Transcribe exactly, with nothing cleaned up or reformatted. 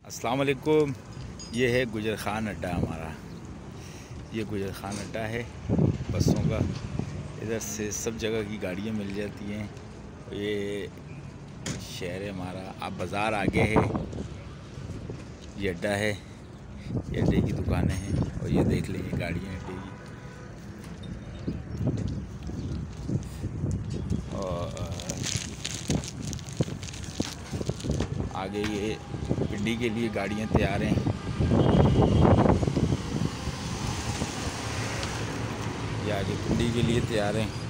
अस्सलाम वालेकुम। ये है गुजर खान अड्डा हमारा। ये गुजर खान अड्डा है बसों का। इधर से सब जगह की गाड़ियाँ मिल जाती हैं। ये शहर है हमारा। आप बाज़ार आगे है, ये अड्डा है, ये अड्डे की दुकानें हैं और ये देख लीजिए गाड़ियाँ अड्डे की। और आगे ये पिंडी के लिए गाड़ियाँ तैयार हैं। ये आगे पिंडी के लिए तैयार हैं।